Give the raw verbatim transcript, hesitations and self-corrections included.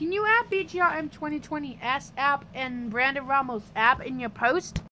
can you add B G R M twenty twenty S app and Brandon Ramos app in your post?